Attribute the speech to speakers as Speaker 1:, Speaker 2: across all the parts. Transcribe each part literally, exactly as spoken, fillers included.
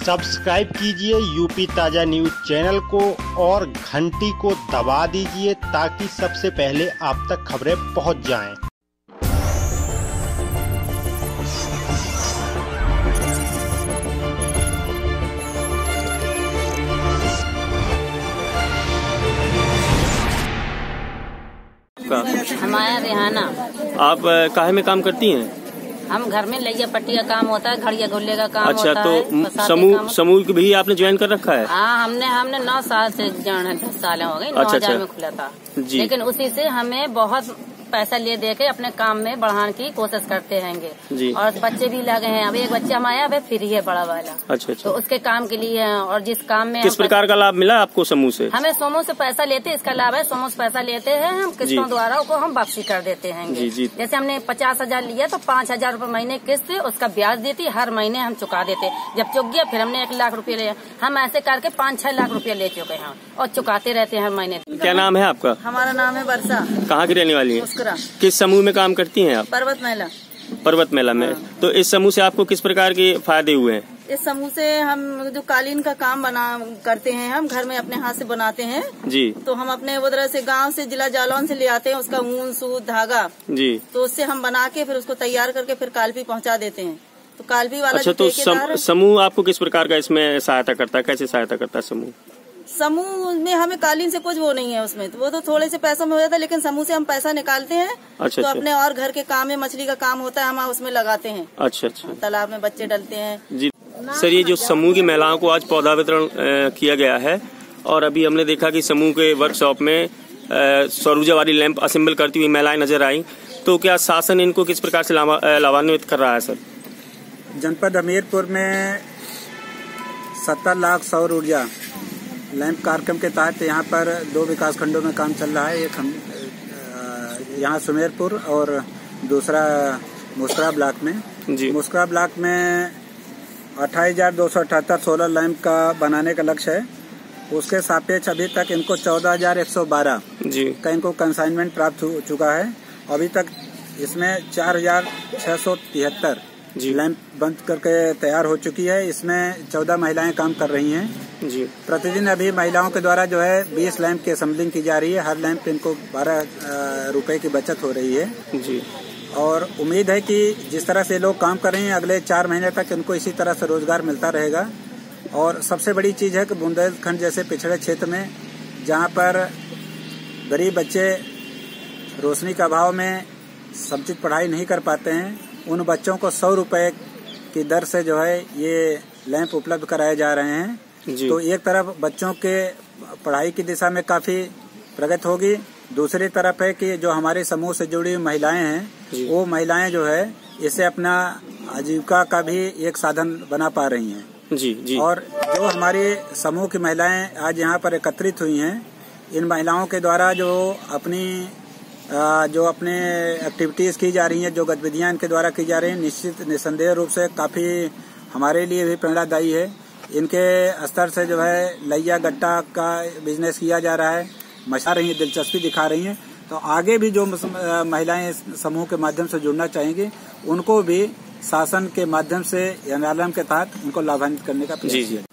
Speaker 1: Subscribe कीजिए UP ताज़ा news channel को और घंटी को दबा दीजिए ताकि सबसे पहले आप तक खबरें पहुंच जाएं।
Speaker 2: हमारा रेहाना।
Speaker 3: आप काहे में काम करती हैं?
Speaker 2: हम घर में लैया पट्टी का काम होता है, घड़िया गुल्ले का काम
Speaker 3: अच्छा,
Speaker 2: होता
Speaker 3: तो
Speaker 2: है।
Speaker 3: समूह समूह की भी आपने ज्वाइन कर रखा है?
Speaker 2: हाँ, हमने हमने नौ साल से ज्वाइन है, दस साल हो गए। नौ
Speaker 3: अच्छा,
Speaker 2: हजार
Speaker 3: अच्छा।
Speaker 2: में खुला था
Speaker 3: जी।
Speaker 2: लेकिन उसी से हमें बहुत पैसा ले दे के अपने काम में बढ़ाने की कोशिश करते हैंगे
Speaker 3: जी।
Speaker 2: और बच्चे भी लगे हैं। अभी एक बच्चा हमारा अभी फ्री है, बड़ा वाला।
Speaker 3: अच्छा, अच्छा।
Speaker 2: तो उसके काम के लिए है। और जिस काम में
Speaker 3: किस प्रकार का लाभ मिला आपको समूह से?
Speaker 2: हमें समूह से पैसा लेते, इसका लाभ है समूह से पैसा लेते हैं हम, किस्तों द्वारा को हम वापसी कर देते हैं।
Speaker 3: जी, जी।
Speaker 2: जैसे हमने पचास हजार लिया तो पाँच हजार रूपये महीने किस्त, उसका ब्याज देती, हर महीने हम चुका देते। जब चुक गया फिर हमने एक लाख रुपये लिया। हम ऐसे करके पाँच छह लाख रुपये ले चुके हैं और चुकाते रहते हैं हर महीने।
Speaker 3: क्या नाम है आपका?
Speaker 2: हमारा नाम है वर्षा।
Speaker 3: कहाँ की रहने वाली है?
Speaker 2: मुस्कुरा।
Speaker 3: किस समूह में काम करती हैं आप?
Speaker 2: पर्वत मेला।
Speaker 3: पर्वत मेला में।
Speaker 2: हाँ।
Speaker 3: तो इस समूह से आपको किस प्रकार के फायदे हुए हैं?
Speaker 4: इस समूह से हम जो कालीन का काम बना करते हैं, हम घर में अपने हाथ से बनाते हैं
Speaker 3: जी।
Speaker 4: तो हम अपने उधर से गांव से जिला जालौन से ले आते हैं उसका ऊन सूत धागा जी। तो उससे हम बना के फिर उसको तैयार करके फिर कालपी पहुंचा देते हैं। तो कालपी वाला
Speaker 3: अच्छा, तो सम, समूह आपको किस प्रकार का इसमें सहायता करता है? कैसे सहायता करता है समूह?
Speaker 4: समूह में हमें कालीन से कुछ वो नहीं है उसमें, तो वो तो थोड़े से पैसों में हो जाता है, लेकिन समूह से हम पैसा निकालते हैं।
Speaker 3: अच्छा,
Speaker 4: तो
Speaker 3: अच्छा।
Speaker 4: अपने और घर के काम में मछली का काम होता है, हम उसमें लगाते हैं।
Speaker 3: अच्छा, अच्छा।
Speaker 4: तालाब में बच्चे डलते हैं
Speaker 3: जी। सर, ये जो समूह की महिलाओं को आज पौधा वितरण किया गया है और अभी हमने देखा कि समूह के वर्कशॉप में सौर ऊर्जा वाली लैंप असेंबल करती हुई महिलाएं नजर आई, तो क्या शासन इनको किस प्रकार से लाभान्वित कर रहा है? सर,
Speaker 5: जनपद हमीरपुर में सत्तर लाख सौर ऊर्जा लैंप कार्यक्रम के तहत यहाँ पर दो विकास खंडों में काम चल रहा है। एक हम यहाँ सुमेरपुर और दूसरा मुस्कुरा ब्लॉक में। जी। मुस्कुरा ब्लॉक में अट्ठाईस हजार दो सौ अठहत्तर सोलर लैंप का बनाने का लक्ष्य है। उसके सापेक्ष अभी तक इनको चौदह हजार एक सौ बारह का इनको कंसाइनमेंट प्राप्त हो चुका है। अभी तक इसमें चार हजार छह सौ तिहत्तर लैंप बंद करके तैयार हो चुकी है। इसमें चौदह महिलाएं काम कर रही हैं जी। प्रतिदिन अभी महिलाओं के द्वारा जो है बीस लैंप की असेंबलिंग की जा रही है। हर लैंप इनको बारह रुपए की बचत हो रही है जी। और उम्मीद है कि जिस तरह से लोग काम कर रहे हैं अगले चार महीने तक इनको इसी तरह से रोजगार मिलता रहेगा। और सबसे बड़ी चीज है कि बुंदेलखंड जैसे पिछड़े क्षेत्र में जहाँ पर गरीब बच्चे रोशनी के अभाव में समुचित पढ़ाई नहीं कर पाते हैं, उन बच्चों को सौ रुपए की दर से जो है ये लैंप उपलब्ध कराए जा रहे हैं जी। तो एक तरफ बच्चों के पढ़ाई की दिशा में काफी प्रगति होगी, दूसरी तरफ है कि जो हमारे समूह से जुड़ी हुई महिलाएं हैं वो महिलाएं जो है इससे अपना आजीविका का भी एक साधन बना पा रही हैं जी जी। और जो हमारे समूह की महिलाएं आज यहाँ पर एकत्रित हुई हैं, इन महिलाओं के द्वारा जो अपनी जो अपने एक्टिविटीज की जा रही हैं, जो गतिविधियां इनके द्वारा की जा रही हैं, निश्चित निसंदेह रूप से काफी हमारे लिए भी प्रेरणादायी है। इनके स्तर से जो है लैया गट्टा का बिजनेस किया जा रहा है, मचा रही है, दिलचस्पी दिखा रही हैं। तो आगे भी जो महिलाएं इस समूह के माध्यम से जुड़ना चाहेंगी उनको भी शासन के माध्यम से एनआरएलएम के तहत उनको लाभान्वित करने का प्रयास है।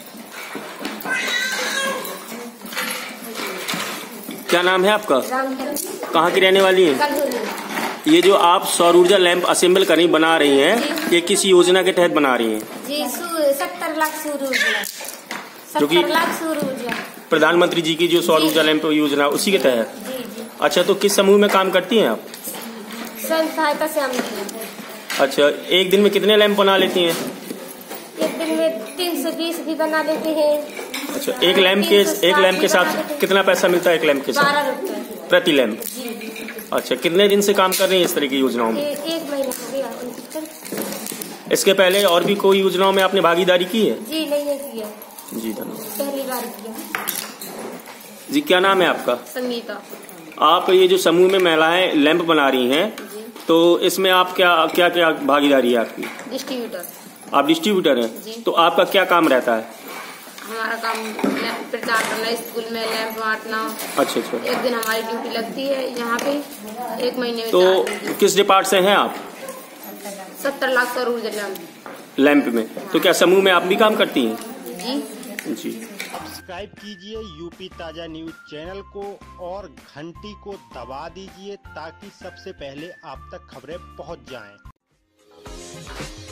Speaker 3: क्या नाम है आपका? कहाँ की रहने वाली हैं? ये जो आप सौर ऊर्जा लैंप असेंबल कर रही बना रही हैं, ये किस योजना के तहत बना रही हैं?
Speaker 6: जी, सत्तर लाख सौर ऊर्जा,
Speaker 3: जो कि
Speaker 6: लाख सौर ऊर्जा
Speaker 3: प्रधानमंत्री जी की जो सौर ऊर्जा लैंप योजना उसी के तहत।
Speaker 6: जी जी।
Speaker 3: अच्छा, तो किस समूह में काम करती हैं आप?
Speaker 6: स्वयं सहायता से हम।
Speaker 3: अच्छा, एक दिन में कितने लैंप बना लेती हैं?
Speaker 6: एक दिन में तीन सौ बीस भी बना लेते हैं।
Speaker 3: अच्छा, एक लैंप के एक लैंप के साथ कितना पैसा मिलता है? एक लैंप के साथ
Speaker 6: बारह रुपए
Speaker 3: प्रति लैंप। अच्छा, कितने दिन से काम कर रही हैं इस तरह की योजनाओं में?
Speaker 6: एक महीना हो गया।
Speaker 3: इसके पहले और भी कोई योजनाओं में आपने भागीदारी की है?
Speaker 6: जी नहीं किया
Speaker 3: जी, धन्यवाद।
Speaker 6: पहली बार किया
Speaker 3: जी। क्या नाम है आपका?
Speaker 6: संगीता।
Speaker 3: आप ये जो समूह में महिलाएं लैंप बना रही हैं, तो इसमें आप क्या क्या क्या भागीदारी है आपकी?
Speaker 6: डिस्ट्रीब्यूटर।
Speaker 3: आप डिस्ट्रीब्यूटर हैं, तो आपका क्या काम रहता है?
Speaker 6: हमारा काम प्रचार करना, स्कूल में लैंप बांटना।
Speaker 3: अच्छा अच्छा।
Speaker 6: एक दिन हमारी ड्यूटी लगती है यहाँ पे, एक महीने में।
Speaker 3: तो किस डिपार्ट से हैं आप?
Speaker 6: सत्तर लाख सौर ऊर्जा लैंप।
Speaker 3: लैंप में। तो क्या समूह में आप भी काम करती हैं?
Speaker 6: जी
Speaker 3: जी।
Speaker 1: सब्सक्राइब कीजिए यूपी ताजा न्यूज चैनल को और घंटी को दबा दीजिए ताकि सबसे पहले आप तक खबरें पहुंच जाएं।